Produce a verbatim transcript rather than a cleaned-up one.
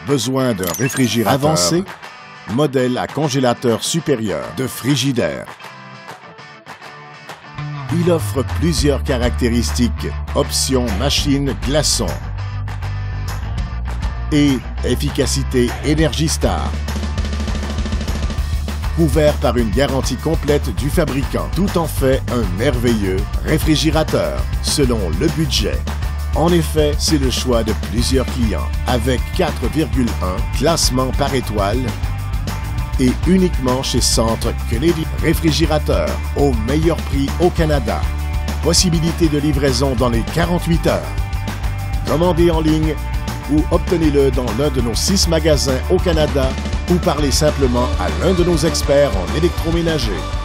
Besoin d'un réfrigérateur avancé? Modèle à congélateur supérieur de Frigidaire. Il offre plusieurs caractéristiques, options machine glaçon et efficacité Energy Star. Couvert par une garantie complète du fabricant, tout en fait un merveilleux réfrigérateur selon le budget. En effet, c'est le choix de plusieurs clients avec quatre virgule un classement par étoile et uniquement chez Centre Kennedy. Réfrigérateur au meilleur prix au Canada. Possibilité de livraison dans les quarante-huit heures. Commandez en ligne ou obtenez-le dans l'un de nos six magasins au Canada ou parlez simplement à l'un de nos experts en électroménager.